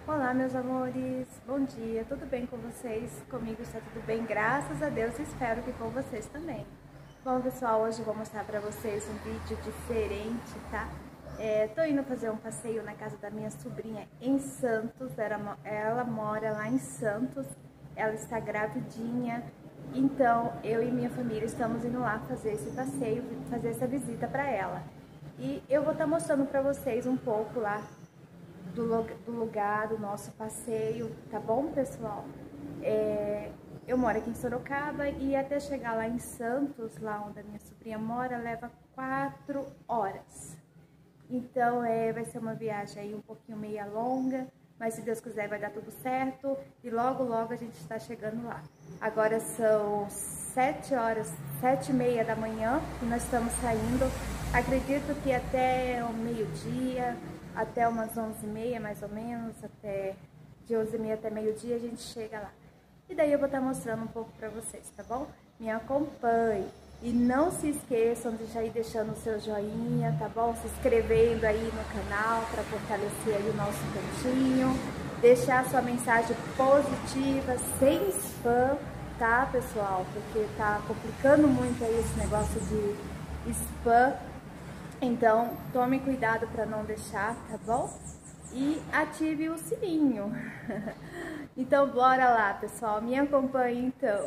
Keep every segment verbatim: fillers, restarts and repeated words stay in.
Olá, meus amores, bom dia, tudo bem com vocês? Comigo está tudo bem, graças a Deus, espero que com vocês também. Bom, pessoal, hoje eu vou mostrar para vocês um vídeo diferente, tá? É, tô indo fazer um passeio na casa da minha sobrinha em Santos, ela, ela mora lá em Santos, ela está gravidinha, então eu e minha família estamos indo lá fazer esse passeio, fazer essa visita para ela. E eu vou estar mostrando para vocês um pouco lá Do, do lugar, do nosso passeio, tá bom, pessoal? É, eu moro aqui em Sorocaba e até chegar lá em Santos, lá onde a minha sobrinha mora, leva quatro horas. Então, é, vai ser uma viagem aí um pouquinho meia longa, mas se Deus quiser vai dar tudo certo e logo, logo a gente está chegando lá. Agora são sete horas, sete e meia da manhã e nós estamos saindo. Acredito que até o meio-dia, até umas onze e meia mais ou menos, até de onze e meia até meio-dia a gente chega lá. E daí eu vou estar mostrando um pouco para vocês, tá bom? Me acompanhe. E não se esqueçam de já ir deixando o seu joinha, tá bom? Se inscrevendo aí no canal para fortalecer aí o nosso cantinho. Deixar sua mensagem positiva, sem spam, tá, pessoal? Porque tá complicando muito aí esse negócio de spam. Então, tome cuidado para não deixar, tá bom? E ative o sininho. Então, bora lá, pessoal. Me acompanhe, então.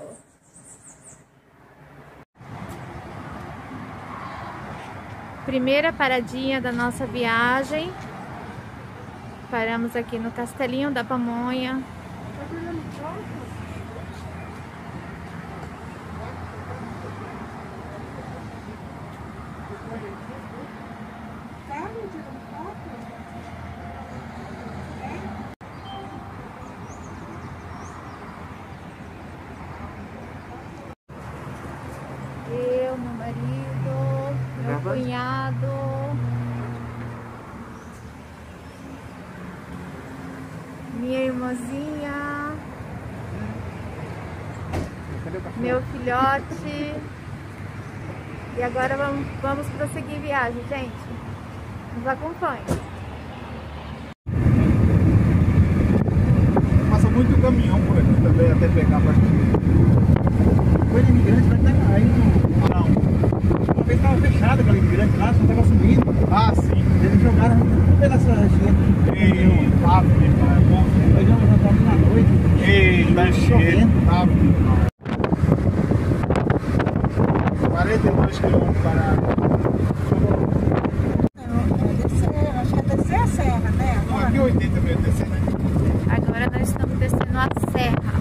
Primeira paradinha da nossa viagem. Paramos aqui no Castelinho da Pamonha. Eu, meu marido, meu cunhado, minha irmãzinha, meu filhote. E agora vamos, vamos prosseguir viagem, gente. Nos acompanhe. Passa muito caminhão por aqui também, até pegar a partida. Coisa imigrante vai estar aí no. Não. Uma vez estava fechada aquela imigrante lá, só estava subindo. Ah, sim. Eles jogaram tudo pedaço da gente. Ei, papo, é bom. Hoje nós estamos na noite. Ei, tá chovendo. Papo. quarenta e dois quilômetros parados. Acho que é descer a serra, né? Agora. Aqui oitenta mil descer, né? Agora nós estamos descendo a serra.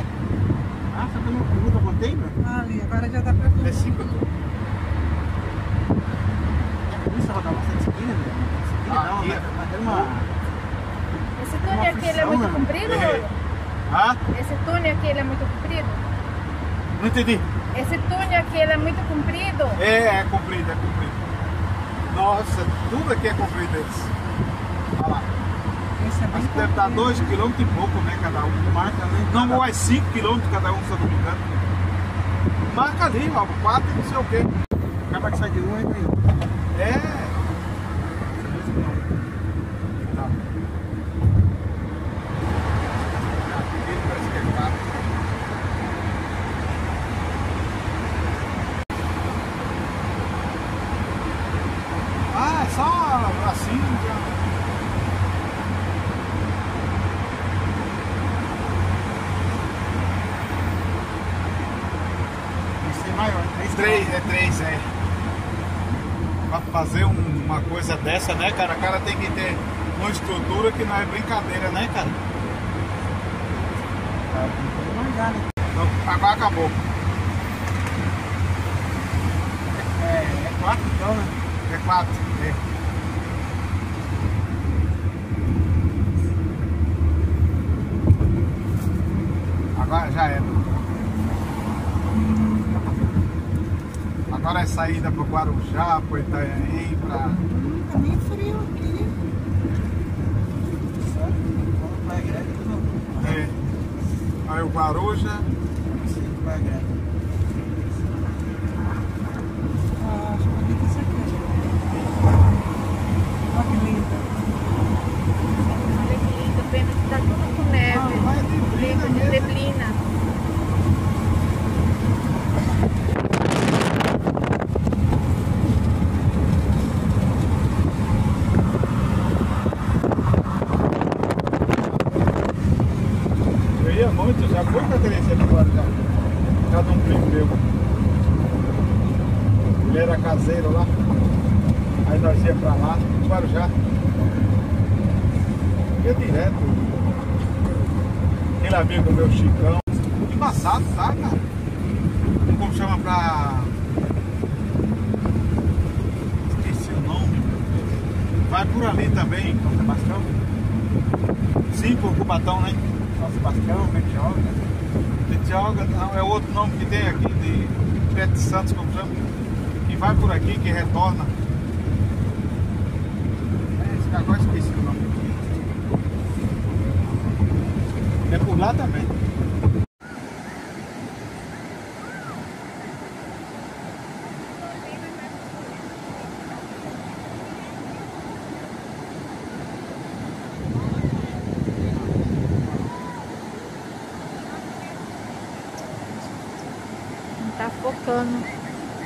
Ali, agora já dá pra ver. É cinco. muito comprido, É. Ouro? Ah? Esse túnel aqui, ele é muito comprido? Não entendi. Esse túnel aqui, ele é muito comprido? É, é comprido, é comprido. Nossa, tudo aqui é comprido esse. Olha lá. Esse é bem Acho que deve dar dois quilômetros e pouco, né? Cada um. Marca, né? Não, mais cinco quilômetros cada um, se eu não me engano. Marca ali, ó, quatro e não sei o quê. Acaba que sai de um e tem outro. É. Tá. Aqui parece que é quatro. Ah, é só assim já. Maior, três, é três, é. Pra fazer um, uma coisa dessa, né, cara? O cara tem que ter uma estrutura que não é brincadeira, né, cara? Então, agora acabou. É, é quatro então, né? É quatro, é. Agora já era. Agora é saída para o Guarujá, para o Itanhaém, para... Hum, tá meio frio aqui. É. Aí o Guarujá. Ah, acho bonito isso aqui. Olha que lindo. Olha que lindo, pena que tá tudo com neve. Ah, vai de neblina Feito de mesmo. neblina. Eu ia muito, já fui para Teresina agora já. Já de um primo meu. Ele era caseiro lá. Aí nós ia para lá, Guarujá. Ia direto. Aquele amigo meu, Chicão. Embaçado, tá, cara? Como chama pra... Esqueci o nome. Vai por ali também, São Sebastião. Sim, por Cubatão, né? São Sebastião, Betioga. Betioga, não, é outro nome que tem aqui, de Perto de Santos, como chama. Que vai por aqui, que retorna. É, esse agora esqueci o nome. É por lá também. Não tá focando.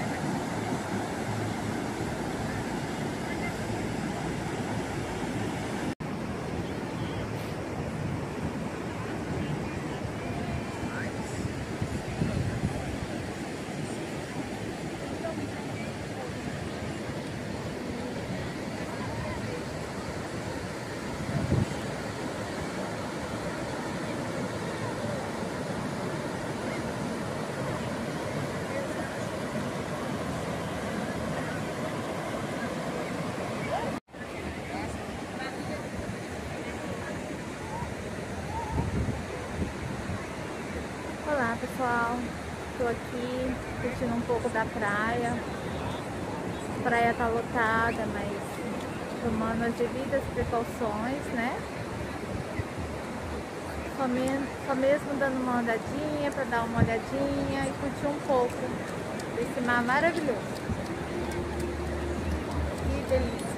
Olá pessoal, estou aqui curtindo um pouco da praia. A praia tá lotada, mas tomando as devidas precauções, né? Só, me, só mesmo dando uma andadinha para dar uma olhadinha e curtir um pouco desse mar maravilhoso. Que delícia!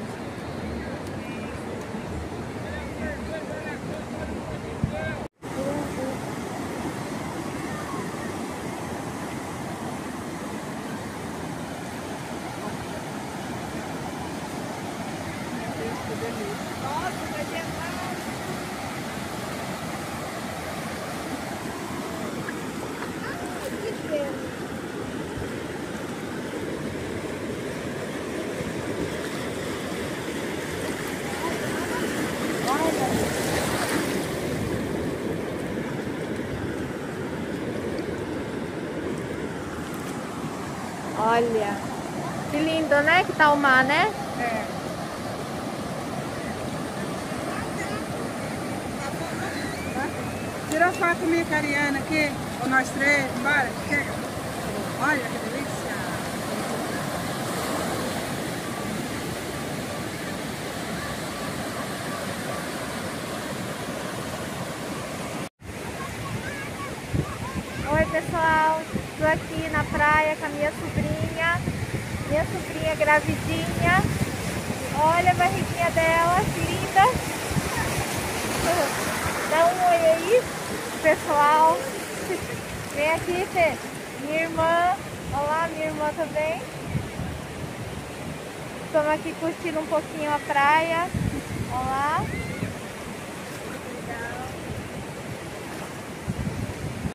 Olha, que lindo, né? Que tá o mar, né? É. Tá Tira foto comigo, Ariana, aqui. Com nós três. Bora, chega. Olha que delícia. Oi pessoal, estou aqui na praia com a minha sobrinha, minha sobrinha gravidinha, olha a barriguinha dela, que linda, dá um oi aí pessoal, vem aqui Fê, minha irmã, olá minha irmã também, estamos aqui curtindo um pouquinho a praia, olá.